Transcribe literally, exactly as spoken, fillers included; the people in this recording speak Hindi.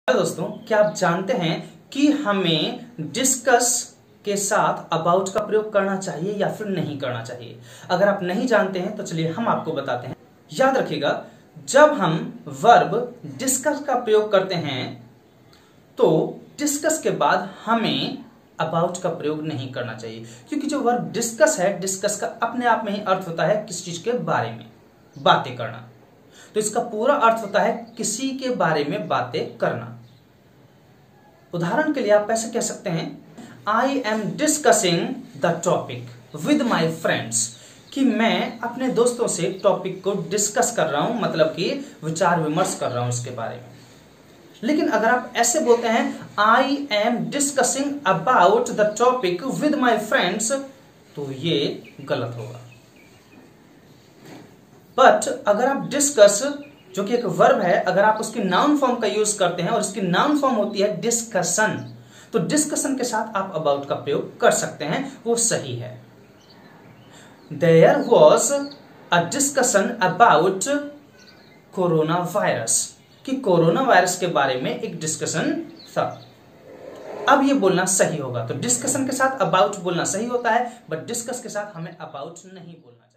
हेलो दोस्तों, क्या आप जानते हैं कि हमें डिस्कस के साथ अबाउट का प्रयोग करना चाहिए या फिर नहीं करना चाहिए? अगर आप नहीं जानते हैं तो चलिए हम आपको बताते हैं। याद रखिएगा, जब हम वर्ब डिस्कस का प्रयोग करते हैं तो डिस्कस के बाद हमें अबाउट का प्रयोग नहीं करना चाहिए, क्योंकि जो वर्ब डिस्कस है, डिस्कस का अपने आप में ही अर्थ होता है किस चीज के बारे में बातें करना। तो इसका पूरा अर्थ होता है किसी के बारे में बातें करना। उदाहरण के लिए आप ऐसे कह सकते हैं, I am discussing the topic with my friends, कि मैं अपने दोस्तों से टॉपिक को डिस्कस कर रहा हूं, मतलब कि विचार विमर्श कर रहा हूं उसके बारे में। लेकिन अगर आप ऐसे बोलते हैं, I am discussing about the topic with my friends, तो ये गलत होगा। बट अगर आप डिस्कस, जो कि एक वर्ब है, अगर आप उसकी नाउन फॉर्म का यूज करते हैं और उसकी नाउन फॉर्म होती है डिस्कशन, तो डिस्कशन के साथ आप अबाउट का प्रयोग कर सकते हैं, वो सही है। There was a discussion about corona virus, कि कोरोना वायरस के बारे में एक डिस्कशन था। अब ये बोलना सही होगा, तो डिस्कशन के साथ अबाउट बोलना सही होता है, बट डिस्कस के साथ हमें अबाउट नहीं बोलना चाहिए।